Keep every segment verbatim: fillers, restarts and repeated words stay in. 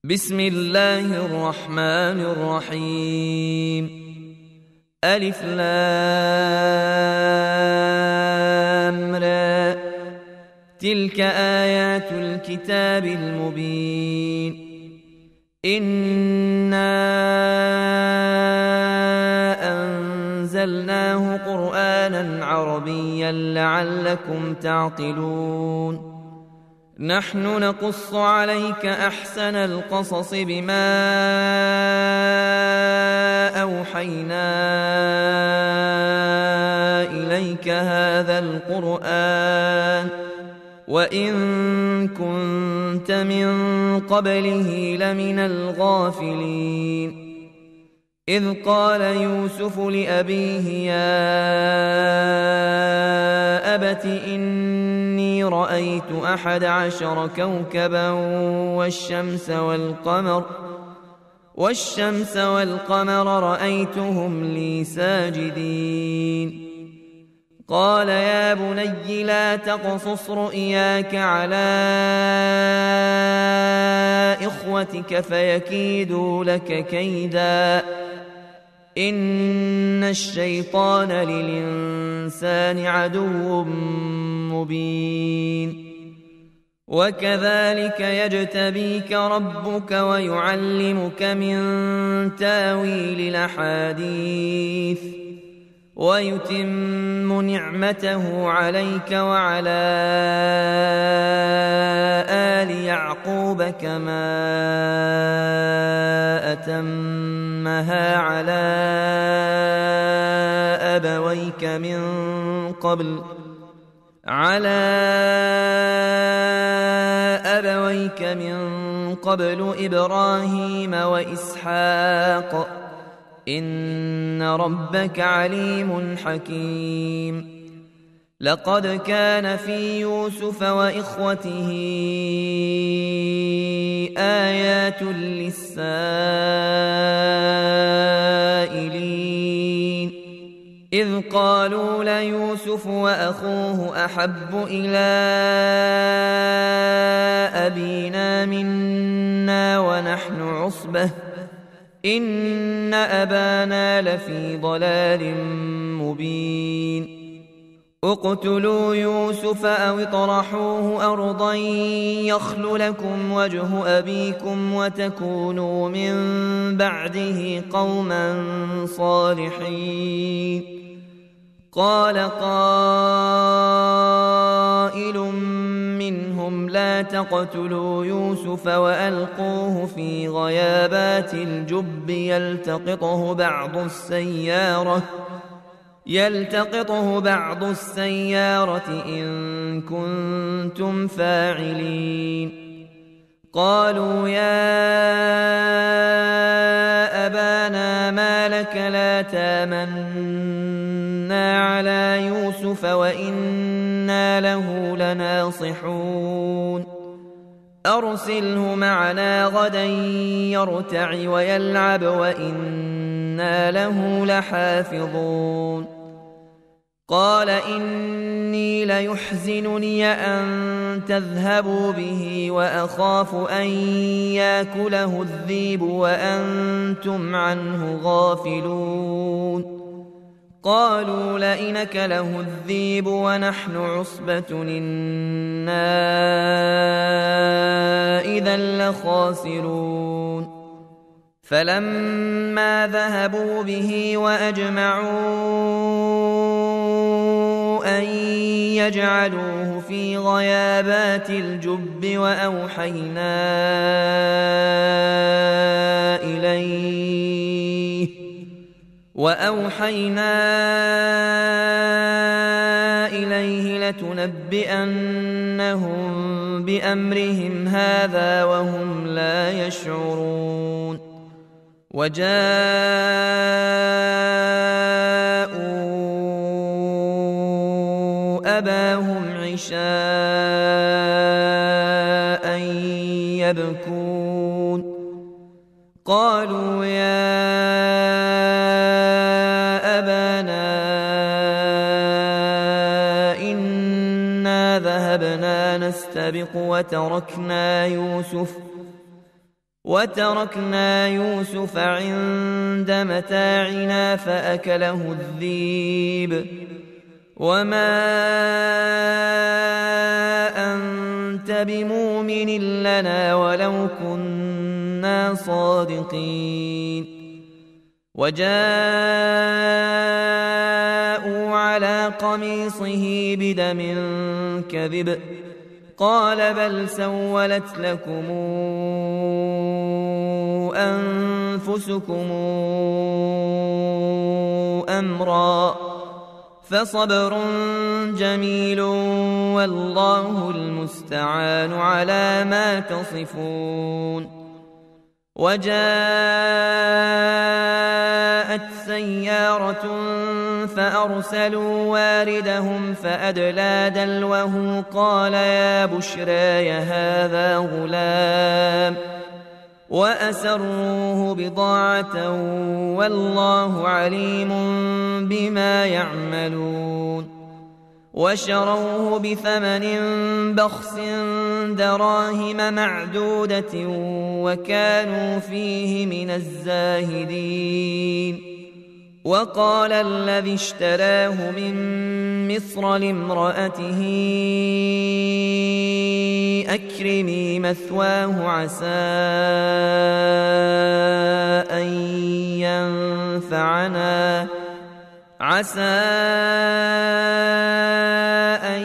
بسم الله الرحمن الرحيم. ألف لام را. تلك آيات الكتاب المبين. إنا أنزلناه قرآنا عربيا لعلكم تعقلون. نحن نقص عليك أحسن القصص بما أوحينا إليك هذا القرآن وإن كنت من قبله لمن الغافلين. إذ قال يوسف لأبيه يا أبت إني رأيت أحد عشر كوكبا والشمس والقمر والشمس والقمر رأيتهم لي ساجدين. قال يا بني لا تقصص رؤياك على إخوتك فيكيدوا لك كيدا إن الشيطان للإنسان عدو مبين. وكذلك يجتبيك ربك ويعلمك من تاويل الأحاديث ويتم نعمته عليك وعلى آل يعقوب كما أتمها على أبويك من قبل على أبويك من قبل إبراهيم وإسحاق إن ربك عليم حكيم. لقد كان في يوسف وإخوته آيات للسائلين إذ قالوا ليوسف وأخوه أحب إلى أبينا منا ونحن عصبة إن أبانا لفي ضلال مبين. اقتلوا يوسف أو اطرحوه أرضا يخل لكم وجه أبيكم وتكونوا من بعده قوما صالحين. قال قائل منهم لا تقتلوا يوسف وألقوه في غيابات الجب يلتقطه بعض السيارة يلتقطه بعض السيارة إن كنتم فاعلين. قالوا يا أبانا ما لك لا تامنا على يوسف وإنا له لناصحون. أرسله معنا غدا يرتع ويلعب وإنا له لحافظون. قال إني ليحزنني أن تذهبوا به وأخاف أن يأكله الذئب وأنتم عنه غافلون. قالوا لئن أكله الذئب ونحن عصبة إنا إذا لخاسرون. فلما ذهبوا به وأجمعوا أن يجعلوه في غيابات الجب وأوحينا إليه وأوحينا إليه لتنبئنهم بأمرهم هذا وهم لا يشعرون. وجاءوا أباهم عشاء يبكون. قالوا يا أبانا إنا ذهبنا نستبق وتركنا يوسف وتركنا يوسف عند متاعنا فأكله الذئب وما أنت بمؤمن لنا ولو كنا صادقين وجاءوا على قميصه بدم كذب قال بل سولت لكم أنفسكم أمرا فصبر جميل والله المستعان على ما تصفون وجاءت سيارة فأرسلوا واردهم فأدلى دلوه قال يا بشرى هذا غلام وأسروه بضاعة والله عليم بما يعملون وشروه بثمن بخس دراهم معدودة وكانوا فيه من الزاهدين وقال الذي اشتراه من مصر لامرأته أكرمي مثواه عسى أن ينفعنا عسى أن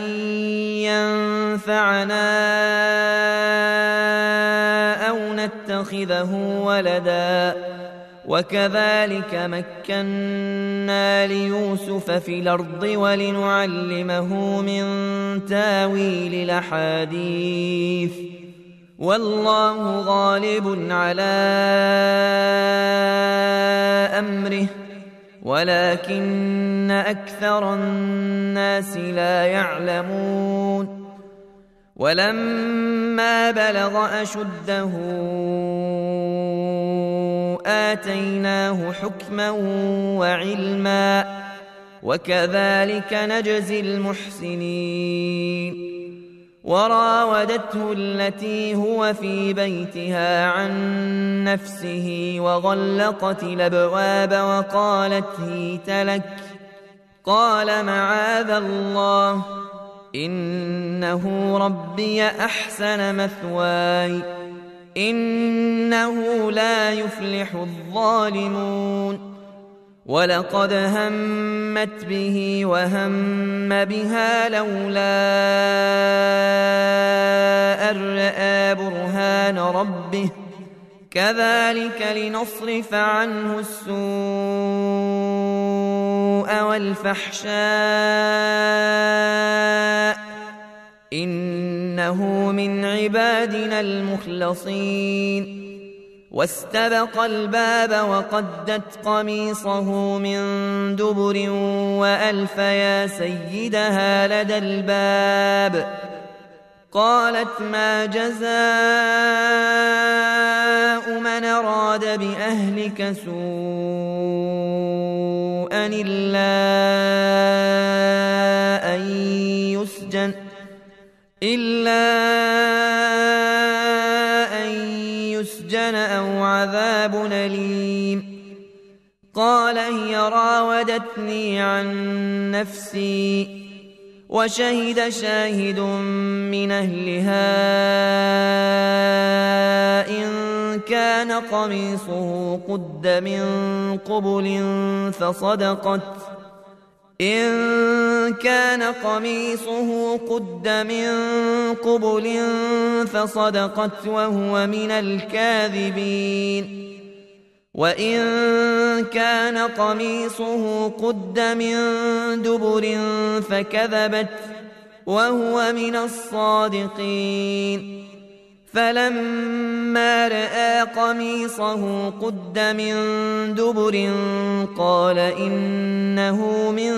ينفعنا أو نتخذه ولدا وكذلك مكنا ليوسف في الأرض ولنعلمه من تاويل الأحاديث والله غالب على أمره ولكن أكثر الناس لا يعلمون ولما بلغ أشده آتيناه حكما وعلما وكذلك نجزي المحسنين وراودته التي هو في بيتها عن نفسه وغلقت الأبواب وقالت هيت لك قال معاذ الله إنه ربي أحسن مثواي إنه لا يفلح الظالمون ولقد همت به وهم بها لولا أن رأى برهان ربه كذلك لنصرف عنه السوء والفحشاء إنه من عبادنا المخلصين واستبق الباب وقدت قميصه من دبر وألف يا سيدها لدى الباب قالت ما جزاء من أراد بأهلك سوءا إلا أن يسجن إلا أن يسجن أو عذاب أليم قال هي راودتني عن نفسي وشهد شاهد من أهلها إن كان قميصه قد من قبل فصدقت إن كان قميصه قد من قبل فصدقت وهو من الكاذبين وإن كان قميصه قد من دبر فكذبت وهو من الصادقين فلما رأى قميصه قد من دبر قال إنه من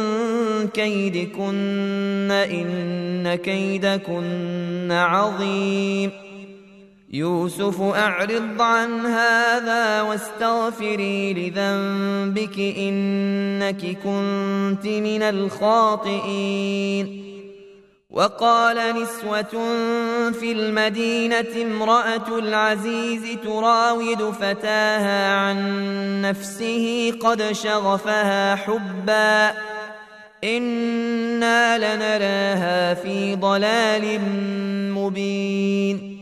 كيدكن إن كيدكن عظيم يوسف أعرض عن هذا واستغفري لذنبك إنك كنت من الخاطئين وقال نسوة في المدينة امرأة العزيز تراود فتاها عن نفسه قد شغفها حبا إنا لنراها في ضلال مبين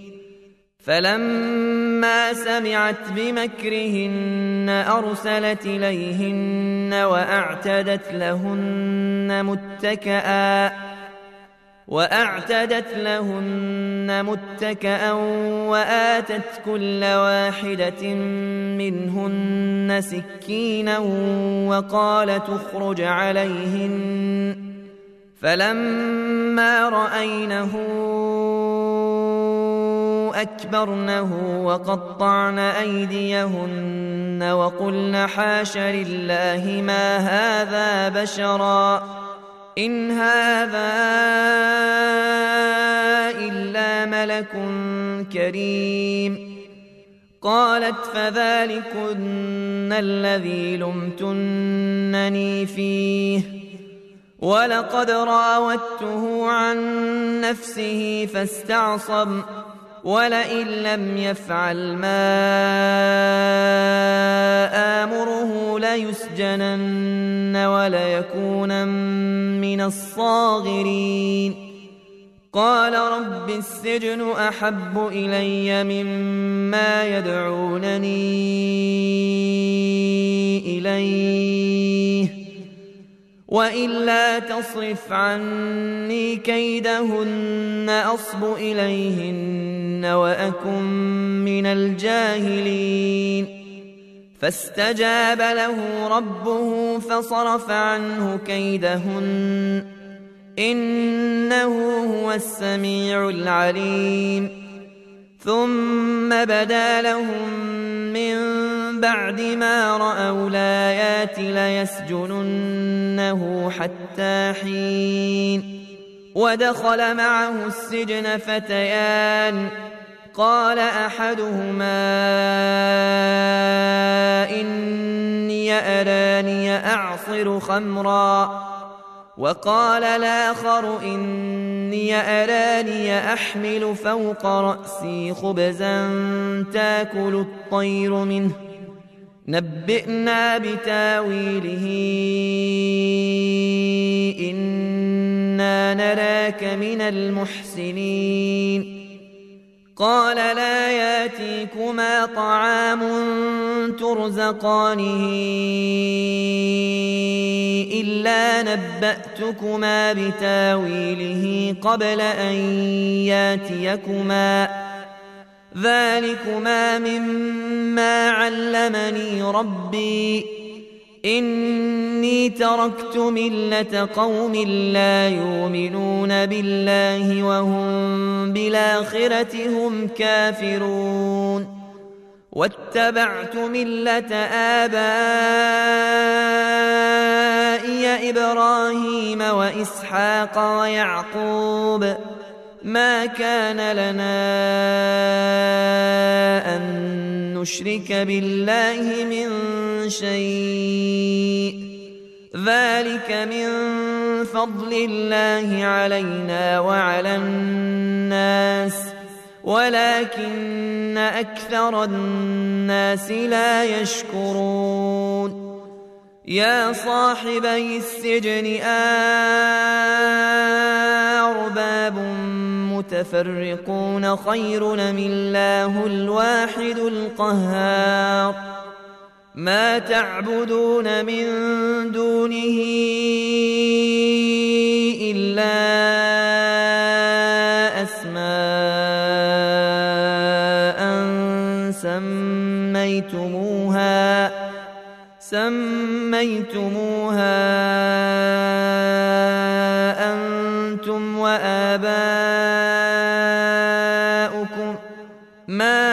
فلما سمعت بمكرهن أرسلت إليهن وأعتدت لهن متكئا وأعتدت لهن متكئا وآتت كل واحدة منهن سكينا وقالت اخرج عليهن فلما رأينه أكبرنه وقطعن أيديهن وقلن حاش لله ما هذا بشرا إن هذا إلا ملك كريم قالت فذلكن الذي لمتنني فيه ولقد راودته عن نفسه فاستعصم ولئن لم يفعل ما آمره ليسجنن وليكونن من الصاغرين قال رب السجن أحب إلي مما يدعونني إليه وإلا تصرف عني كيدهن أصب إليهن وأكن من الجاهلين فاستجاب له ربه فصرف عنه كيدهن إنه هو السميع العليم ثم بدا لهم من بعد ما رأوا الآيات ليسجننه حتى حين ودخل معه السجن فتيان قال أحدهما إني أراني أعصر خمرا وقال الآخر إني أراني أحمل فوق رأسي خبزا تاكل الطير منه نبئنا بتاويله إنا نراك من المحسنين قال لا ياتيكما طعام ترزقانه إلا نبأتكما بتاويله قبل أن ياتيكما ذلكما مما علمني ربي إني تركت ملة قوم لا يؤمنون بالله وهم بالآخرة هم كافرون واتبعت ملة آبائي إبراهيم وإسحاق ويعقوب ما كان لنا أن نشرك بالله من شيء ذلك من فضل الله علينا وعلى الناس ولكن أكثر الناس لا يشكرون يا صاحبي السجن أرباب متفرقون خير أم الله الواحد القهار ما تعبدون من دونه إلا أسماء سميتموها سميتموها أنتم وآباؤكم ما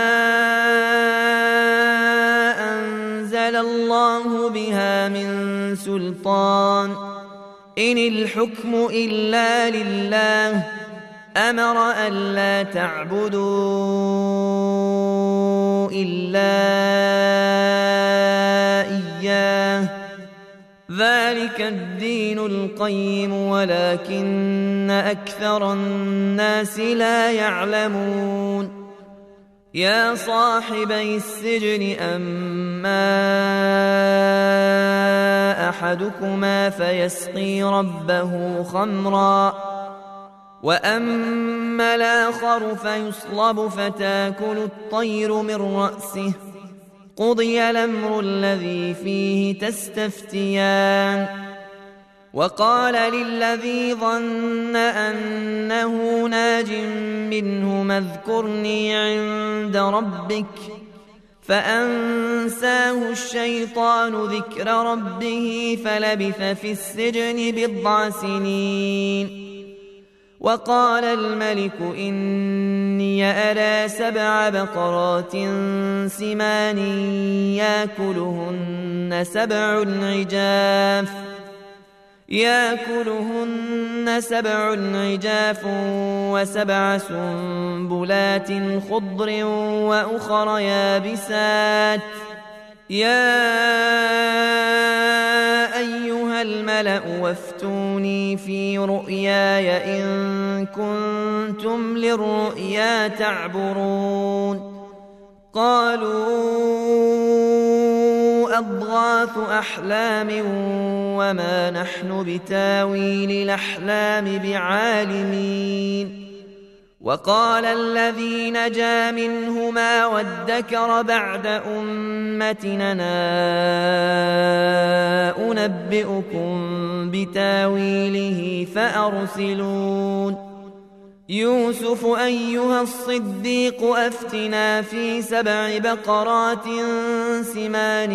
أنزل الله بها من سلطان إن الحكم إلا لله أمر ألا تعبدوا إلا إياه ذلك ذلك الدين القيم ولكن أكثر الناس لا يعلمون يا صاحبي السجن أما أحدكما فيسقي ربه خمرا وأما الآخر فيصلب فتاكل الطير من رأسه قضي الأمر الذي فيه تستفتيان وقال للذي ظن أنه ناج منهما اذكرني عند ربك فأنساه الشيطان ذكر ربه فلبث في السجن بضع سنين وقال الملك إني أرى سبع بقرات سمان يأكلهن سبع عجاف يأكلهن سبع عجاف وسبع سنبلات خضر وأخر يابسات يا أيها الملأ وافتوني في رؤياي إن كنتم للرؤيا تعبرون قالوا أضغاث أحلام وما نحن بتاويل الأحلام بعالمين وقال الذي نجا منهما وادكر بعد أمتنا أنبئكم بتاويله فأرسلون يوسف أيها الصديق أفتنا في سبع بقرات سمان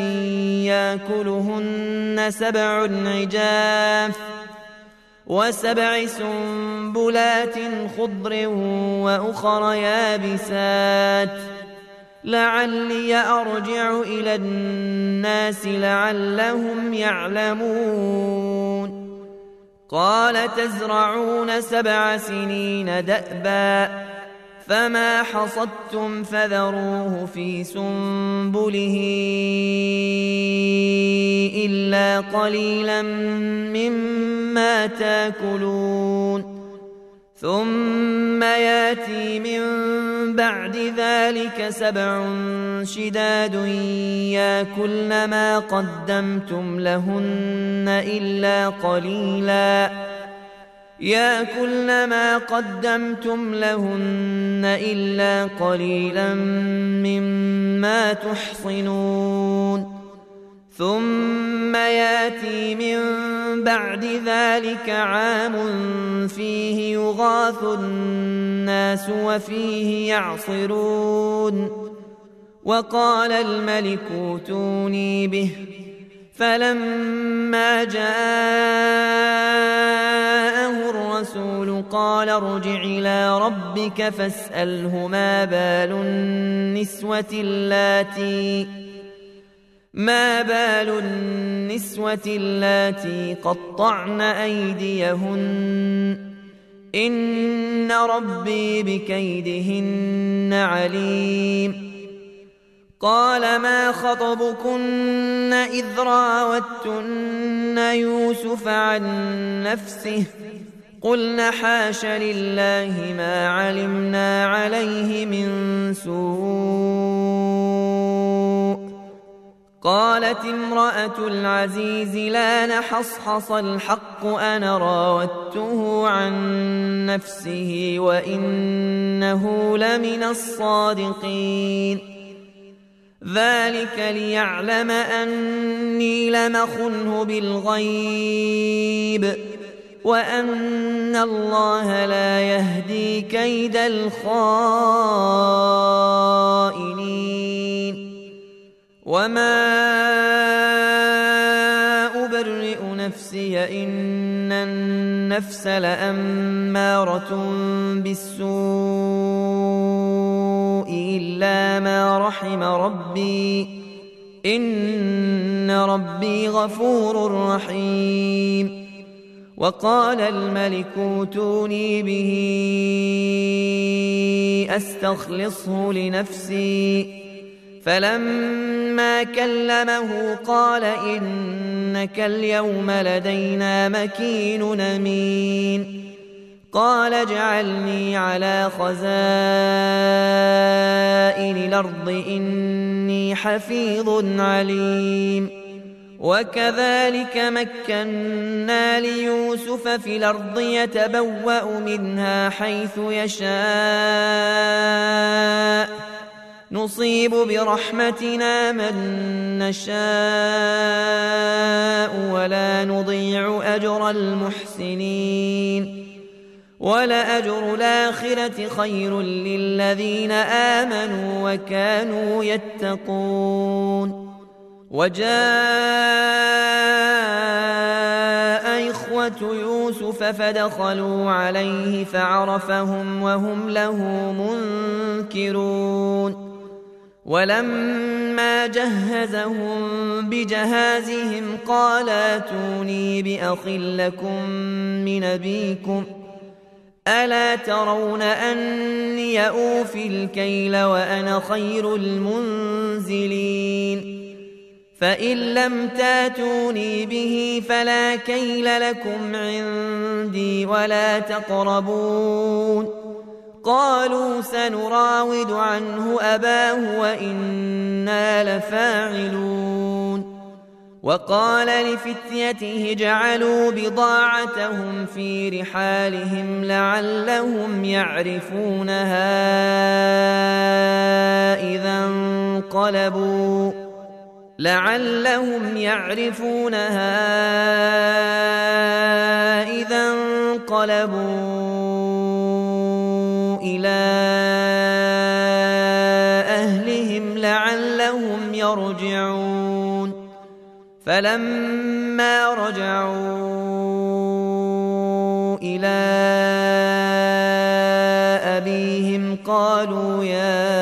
يأكلهن سبع عجاف وسبع سنبلات خضر وأخر يابسات لعلي أرجع إلى الناس لعلهم يعلمون قال تزرعون سبع سنين دأبا فما حصدتم فذروه في سنبله إلا قليلا مما تاكلون ثم ياتي من بعد ذلك سبع شداد ياكلن ما قدمتم لهن إلا قليلا ياكلن ما قدمتم لهن إلا قليلا مما تحصنون ثم ياتي من بعد ذلك عام فيه يغاث الناس وفيه يعصرون وقال الملك ائتوني به فلما جاءه الرسول قال ارجع إلى ربك فاسأله ما بال النسوة اللاتي ما بال النسوة اللاتي قطعن أيديهن إن ربي بكيدهن عليم قال ما خطبكن إذ راوتن يوسف عن نفسه قلنا حاش لله ما علمنا عليه من سوء قالت امرأة العزيز لا نحصحص الحق أنا راودته عن نفسه وإنه لمن الصادقين ذلك ليعلم أني لم أخنه بالغيب وأن الله لا يهدي كيد الخائنين وما أبرئ نفسي إن النفس لأمارة بالسوء إلا ما رحم ربي إن ربي غفور رحيم وقال الملك ائتوني به أستخلصه لنفسي فلما كلمه قال إنك اليوم لدينا مكين أمين قال اجعلني على خزائن الأرض إني حفيظ عليم وكذلك مكنا ليوسف في الأرض يتبوأ منها حيث يشاء نصيب برحمتنا من نشاء ولا نضيع أجر المحسنين ولأجر الآخرة خير للذين آمنوا وكانوا يتقون وجاء إخوة يوسف فدخلوا عليه فعرفهم وهم له منكرون ولما جهزهم بجهازهم قال ائتوني بأخ لكم من أبيكم ألا ترون أني أوفي الكيل وأنا خير المنزلين فإن لم تاتوني به فلا كيل لكم عندي ولا تقربون قالوا سنراود عنه أباه وإنا لفاعلون وقال لفتيته اجعلوا بضاعتهم في رحالهم لعلهم يعرفونها إذا انقلبوا لعلهم يعرفونها إذا انقلبوا إلى أهلهم لعلهم يرجعون فلما رجعوا إلى أبيهم قالوا يا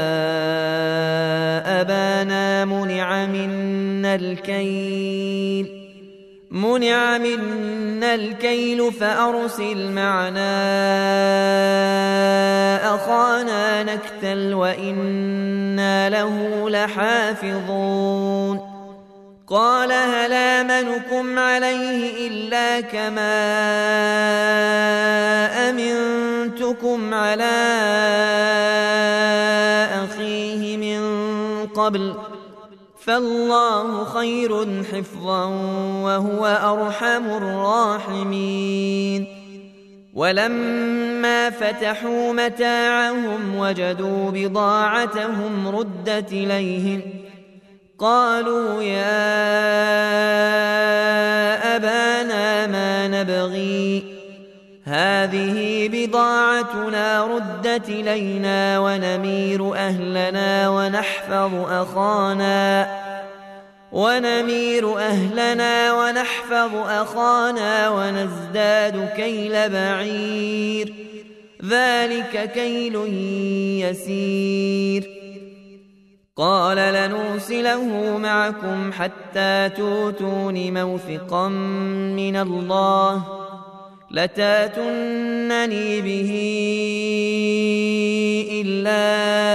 أبانا منع منا الكيل منع منا الكيل فأرسل معنا أخانا نكتل وإنا له لحافظون قال هل آمنكم عليه إلا كما أمنتكم على أخيه من قبل فالله خير حفظا وهو أرحم الراحمين ولما فتحوا متاعهم وجدوا بضاعتهم ردت إليهم قالوا يا أبانا ما نبغي هذه بضاعتنا ردت إلينا ونمير أهلنا ونحفظ أخانا ونمير أهلنا ونحفظ أخانا ونزداد كيل بعير ذلك كيل يسير قال لنرسله معكم حتى توتون موثقا من الله لتاتونني به إلا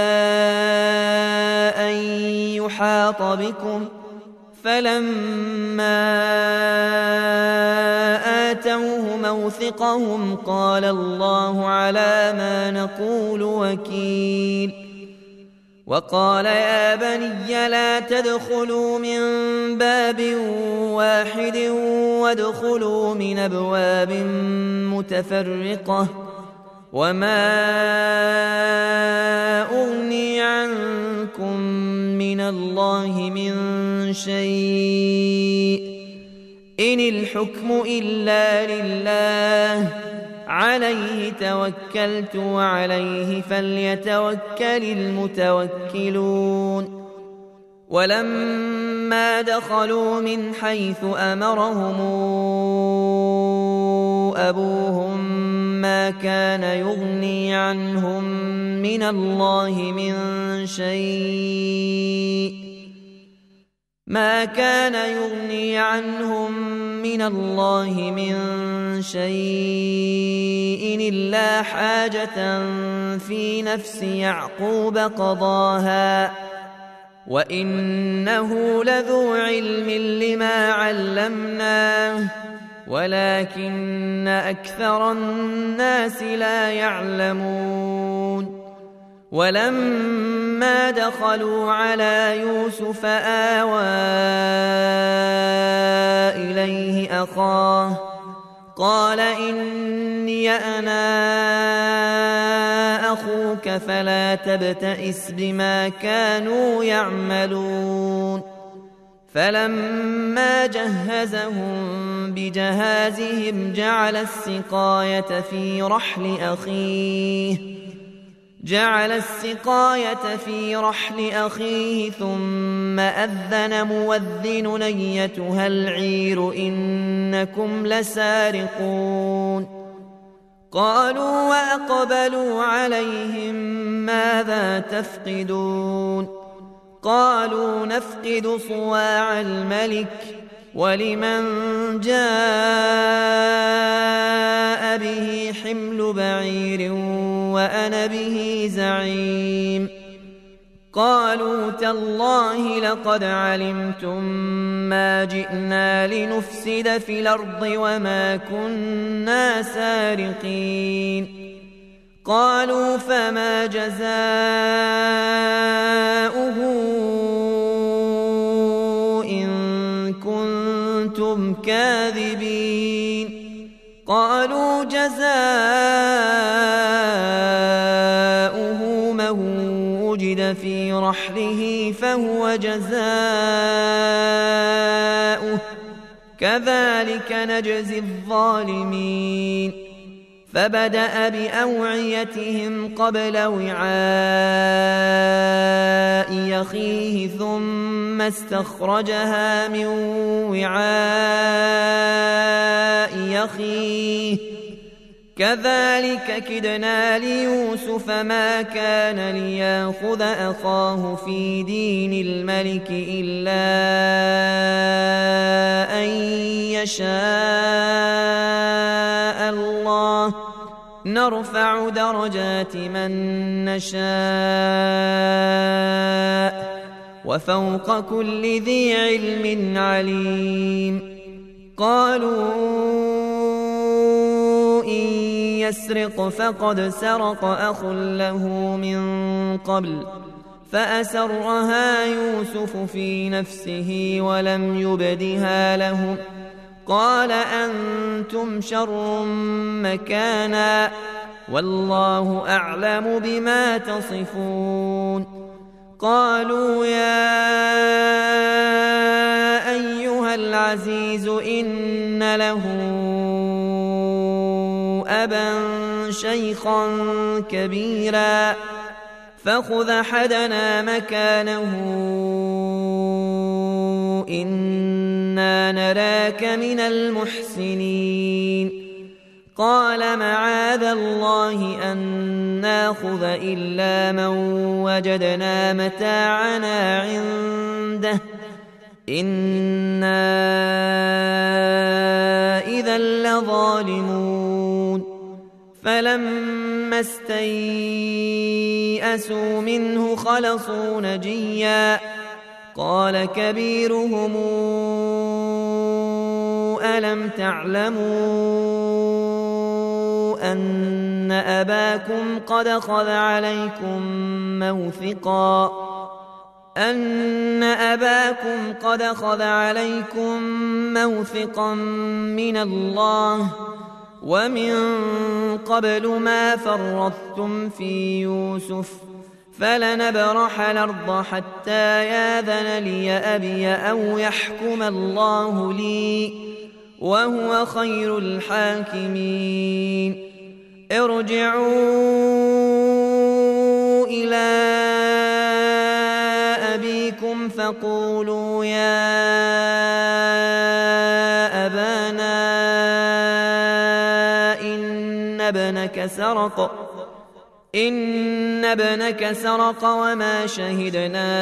أن يحاط بكم فلما آتوه موثقهم قال الله على ما نقول وكيل وقال يا بني لا تدخلوا من باب واحد وادخلوا من أبواب متفرقة وما أغني عنكم من الله من شيء إن الحكم إلا لله عليه توكلت وعليه فليتوكل المتوكلون ولما دخلوا من حيث أمرهم أبوهم ما كان يغني عنهم من الله من شيء ما كان يغني عنهم من الله من شيء إلا حاجة في نفس يعقوب قضاها وإنه لذو علم لما علمناه ولكن أكثر الناس لا يعلمون ولما دخلوا على يوسف آوى إليه أخاه قال إني أنا أخوك فلا تبتئس بما كانوا يعملون فلما جهزهم بجهازهم جعل السقاية في رحل أخيه جعل السقاية في رحل أخيه ثم أذن مؤذن أيتها العير إنكم لسارقون قالوا وأقبلوا عليهم ماذا تفقدون قالوا نفقد صواع الملك ولمن جاء به حمل بعير وأنا به زعيم قالوا تالله لقد علمتم ما جئنا لنفسد في الأرض وما كنا سارقين قالوا فما جزاؤه إن كنتم كاذبين قالوا جزاؤه من وجد في رحله فهو جزاؤه كذلك نجزي الظالمين فبدأ بأوعيتهم قبل وعاء أخيه ثم استخرجها من وعاء أخيه كذلك كدنا ليوسف ما كان ليأخذ أخاه في دين الملك إلا أن يشاء الله نرفع درجات من نشاء وفوق كل ذي علم عليم قالوا إن يسرق فقد سرق أخ له من قبل فأسرها يوسف في نفسه ولم يبدها لهم قال أنتم شر مكانا والله أعلم بما تصفون قالوا يا أيها العزيز إن له أبا شيخا كبيرا فخذ أحدنا مكانه إنا نراك من المحسنين قال معاذ الله أن ناخذ إلا من وجدنا متاعنا عنده إنا إذا لظالمون فلما استيئسوا منه خلصوا نجيا قال كبيرهم ألم تعلموا أن أباكم قد أخذ عليكم موثقا أن أباكم قد أخذ عليكم موثقا من الله ومن قبل ما فرطتم في يوسف فلنبرح الأرض حتى ياذن لي أبي أو يحكم الله لي وهو خير الحاكمين ارجعوا إلى أبيكم فقولوا يا أبانا إن ابنك سرق إن ابنك سرق وما شهدنا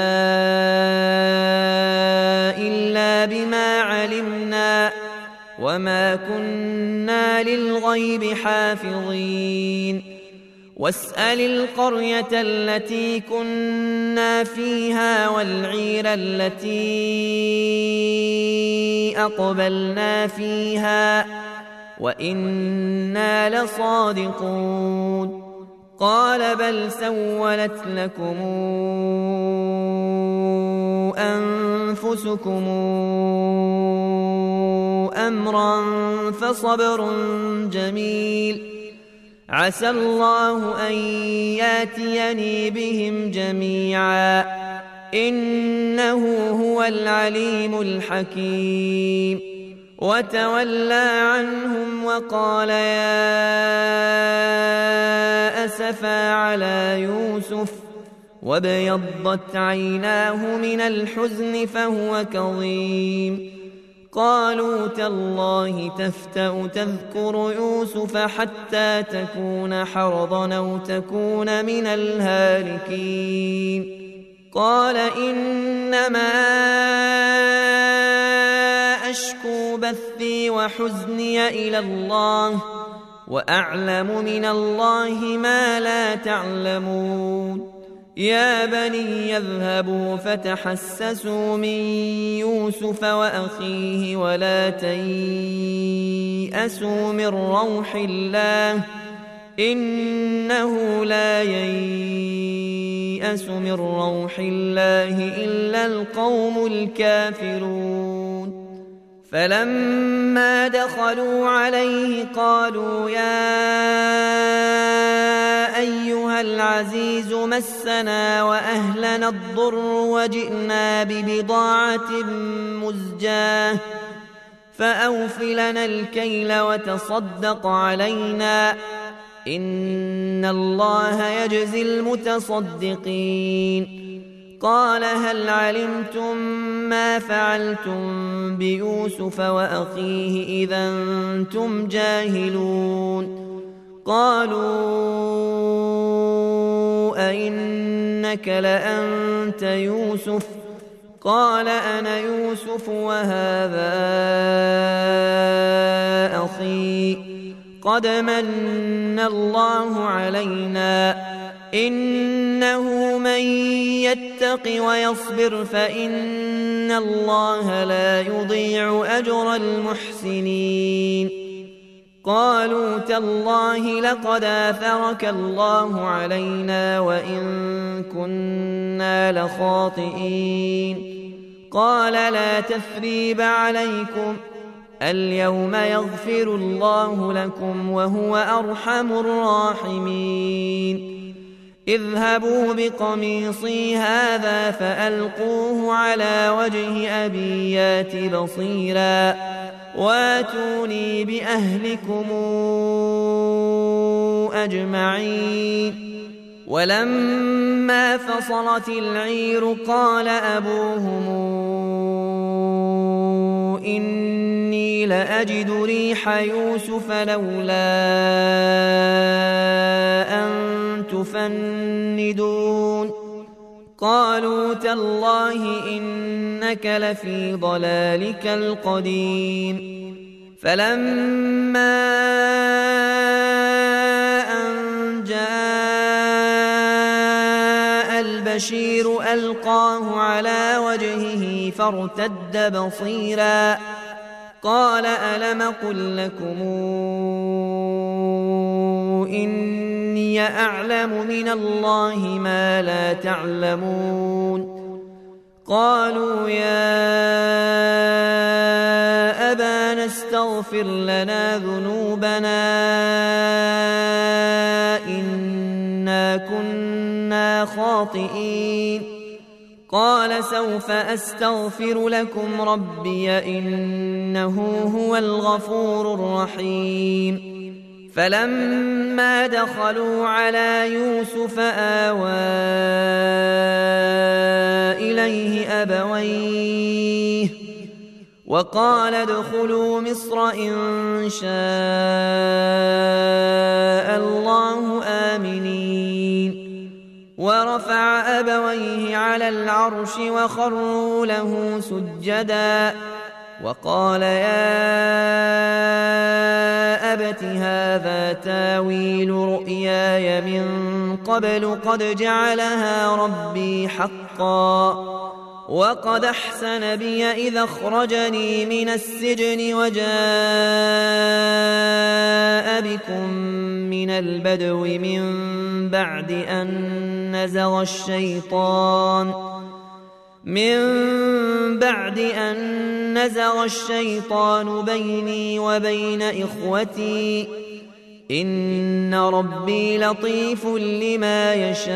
إلا بما علمنا وما كنا للغيب حافظين واسأل القرية التي كنا فيها والعير التي أقبلنا فيها وإنا لصادقون قال بل سولت لكم أنفسكم أمرا فصبر جميل عسى الله أن ياتيني بهم جميعا إنه هو العليم الحكيم وتولى عنهم وقال يا أسفا على يوسف وابيضت عيناه من الحزن فهو كظيم قالوا تالله تفتأ تذكر يوسف حتى تكون حرضا أو تكون من الهالكين قال إنما أشكو بثي وحزني إلى الله وأعلم من الله ما لا تعلمون يا بني يذهبوا فتحسسوا من يوسف وأخيه ولا تيأسوا من روح الله إنه لا ييأس من روح الله إلا القوم الكافرون فلما دخلوا عليه قالوا يا أيها العزيز مسنا وأهلنا الضر وجئنا ببضاعة مزجاة فأوف لنا الكيل وتصدق علينا إن الله يجزي المتصدقين قال هل علمتم ما فعلتم بيوسف وأخيه إذا أنتم جاهلون قالوا أئنك لأنت يوسف قال أنا يوسف وهذا أخي قد من الله علينا إنه من يتق ويصبر فإن الله لا يضيع أجر المحسنين قالوا تالله لقد آثرك الله علينا وإن كنا لخاطئين قال لا تثريب عليكم اليوم يغفر الله لكم وهو أرحم الراحمين اذهبوا بقميصي هذا فألقوه على وجه أبي يات بصيرا واتوني بأهلكم أجمعين ولما فصلت العير قال أبوهم إني لأجد ريح يوسف لولا أن تفندون قالوا تالله إنك لفي ضلالك القديم فلما أن جاء البشير ألقاه على وجهه فارتد بصيرا قال ألم قل لكم إني أعلم من الله ما لا تعلمون قالوا يا أبانا استغفر لنا ذنوبنا إنا كنا خاطئين قال سوف أستغفر لكم ربي إنه هو الغفور الرحيم فلما دخلوا على يوسف آوى إليه أبويه وقال ادخلوا مصر إن شاء الله آمنين ورفع أبويه على العرش وخروا له سجدا وقال يا أبت هذا تاويل رؤياي من قبل قد جعلها ربي حقا وقد أحسن بي إذا أخرجني من السجن وجاء بكم من البدو من بعد أن نزغ الشيطان من بعد أن نزغ الشيطان بيني وبين إخوتي إن ربي لطيف لما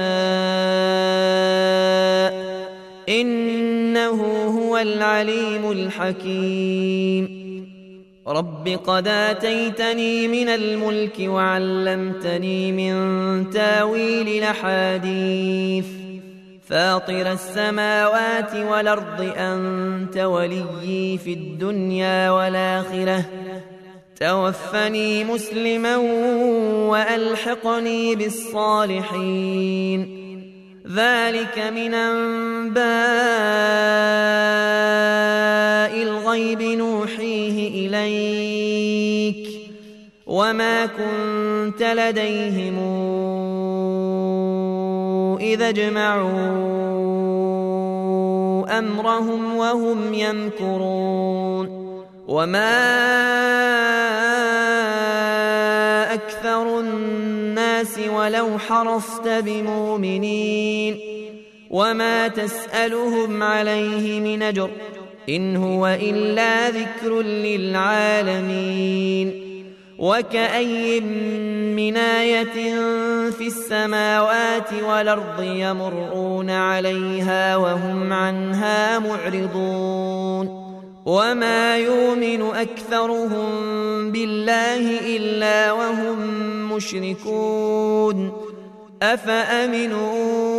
يشاء إنه هو العليم الحكيم رب قد آتيتني من الملك وعلمتني من تاويل الأحاديث فاطر السماوات والأرض أنت وليي في الدنيا والآخرة توفني مسلما وألحقني بالصالحين ذلك من أنباء الغيب نوحيه إليك وما كنت لديهم إذا اجمعوا أمرهم وهم يمكرون وما أكثر الناس ولو حرصت بمؤمنين وما تسألهم عليه من أجر إن هو إلا ذكر للعالمين وكأي من آية في السماوات والأرض يمرون عليها وهم عنها معرضون وما يؤمن أكثرهم بالله إلا وهم مشركون أفأمنوا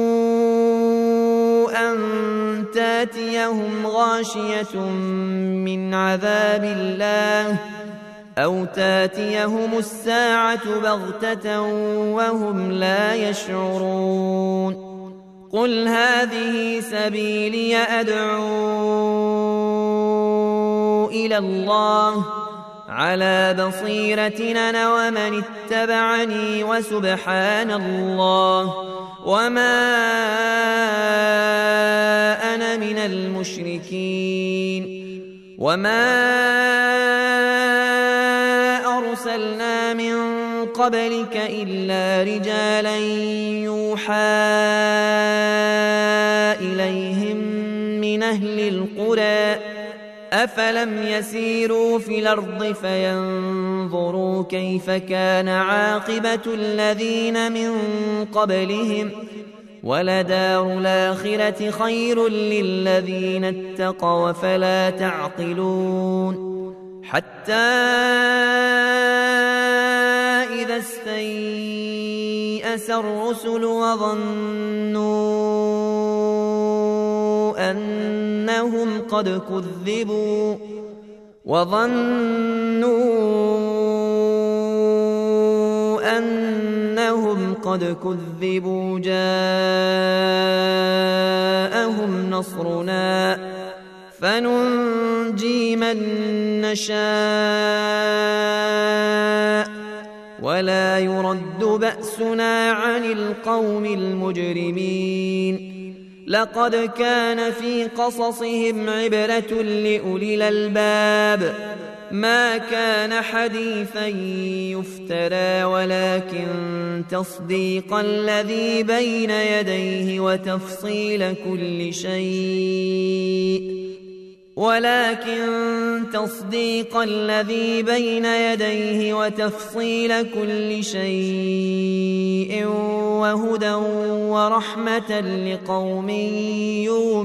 أن تاتيهم غاشية من عذاب الله أو تاتيهم الساعة بغتة وهم لا يشعرون قل هذه سبيلي أدعو إلى الله على بصيرة أنا ومن اتبعني وسبحان الله وما أنا من المشركين وما أرسلنا من قبلك إلا رجالا يوحى إليهم من أهل القرى أفلم يسيروا في الأرض فينظروا كيف كان عاقبة الذين من قبلهم ولدار الآخرة خير للذين اتقوا فلا تعقلون حتى إذا استيأس الرسل وظنوا أنهم قد كذبوا وظنوا أنهم قد كذبوا جاءهم نصرنا فننجي من نشاء ولا يرد بأسنا عن القوم المجرمين لقد كان في قصصهم عبرة لأولي الألباب ما كان حديثا يفترى ولكن تصديق الذي بين يديه وتفصيل كل شيء ولكن تصديق الذي بين يديه وتفصيل كل شيء وهدى ورحمة لقوم